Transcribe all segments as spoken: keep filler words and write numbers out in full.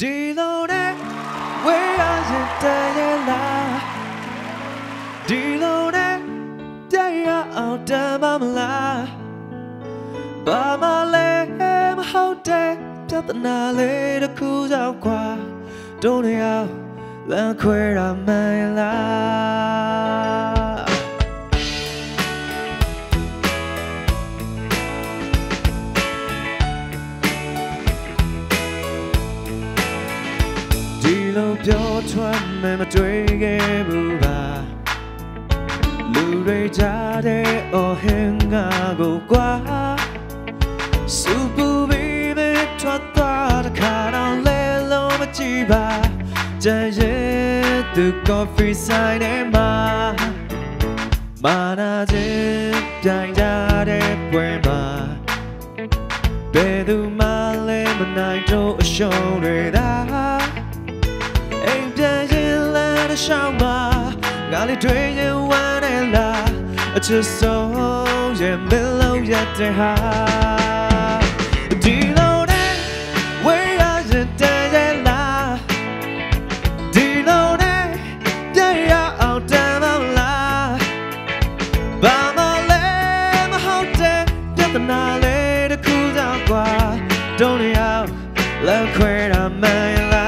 Đi lâu nè, quê ở trên tay là đi lâu nè, tay ở đêm âm là ba mà lệ mà hậu tệ cho tận nào lệ đã cứu giao qua đâu này ao là quê ra mai là lâu biểu thoáng mẹ màတွေ့ခဲ့ဘူးပါလူတွေကြားတဲ့အော်ဟင်ငါကိုကွာစူပူပြီးပဲထွက်သွားတဲ့ခါတော့လဲလုံးမကြည့်ပါကြံရဲ့သူ coffee sign ထဲမှာမာနာချင်းပြိုင်ကြတဲ့ပွဲမှာဘယ်သူမှလည်းမနိုင်တော့အရှုံးတွေသာရှောင်းမှာငါလေးတွေ့ရင်ဝမ်းနေလားအချစ်ဆုံးရဲ့မလုံးရတဲ့ဟာဒီလိုနဲ့ဝေးရတဲ့တဲ့လားဒီလိုနဲ့ပြရအောင်တမ်းမလားဘာမလဲမဟုတ်တဲ့ပြဿနာလေးတစ်ခုကြောင့်ကွာdon't you love quit on my life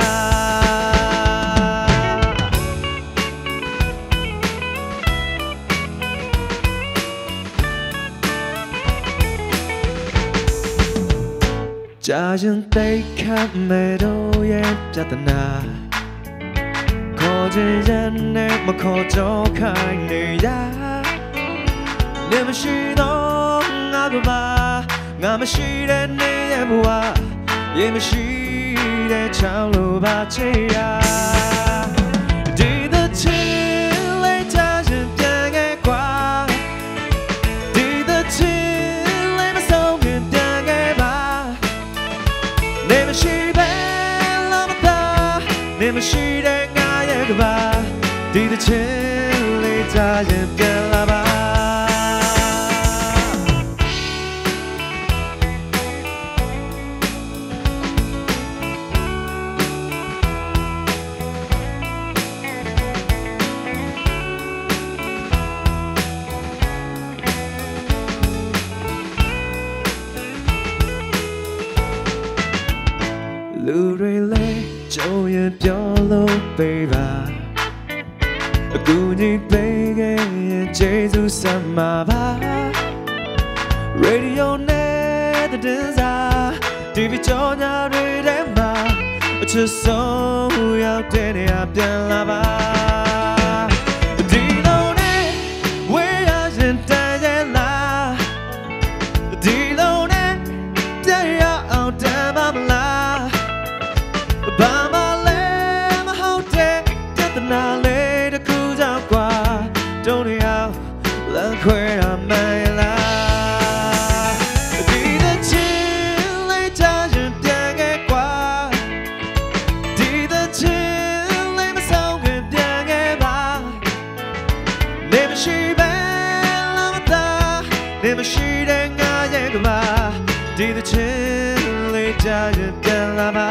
ကြာရင်တိတ်ခတ်မဲ့တော့ရဲ့ပြဿနာခေါ်ချင်ရင်နဲ့မခေါ်တော့ခိုင်းနေရနေမရှိတော့ငါကပါငါမရှိတဲ့နေရဲ့ဘဝရေမရှိတဲ့ချောင်းလိုပါချေရဒီတဲ့ချီလေးကြာရင်ပြန်ခဲ့ကွာဒီတဲ့ချီလေးမဆုံးခင်ပြန်ခဲ့ပါနေမရှိပဲလာမသားနေမရှိတဲ့ငါရဲ့ကပါဒီတစ်ချင်းလေးကြာရင်ပြန်လာပါလူတွေလေးကြုံရင်ပြောလို့ပေးပါအကူကြီးပေးခဲ့ရင်ကျေးဇူးဆက်မှာပါ Radio နဲ့တဲ့စာ တီ ဗီ ကြော်ညာတွေထဲမှာအချစ်ဆုံးရောက်တဲ့နေရာပြန်လာပါဒီလိုနဲ့ဝေးရရင်တန်ရဲ့လားဒီလိုနဲ့ပြရအောင်တမ်းပါမလားဘာမလဲမဟုတ်တဲ့ပြဿနာလေးတစ်ခုကြောင့်ကွာdon't you love quit on my life ဒီတဲ့ချင်းလေးချရင်ပြန်ခဲ့ကွာဒီတဲ့ချင်းလေးမဆုံးခင်ပြန်ခဲ့ပါနေမရှိပဲလာမသားနေမရှိတဲ့ငါရဲ့ကပါဒီတဲ့ချင်းလေးချရင်ပြန်လာပါ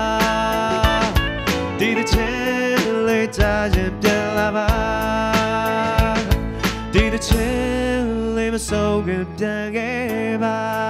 ဒီတစ်ချင်းလေးကြာရင်ပြန်လာပါဒီတစ်ချင်းလေးမဆုံးခင်ပြန်ခဲ့ပါ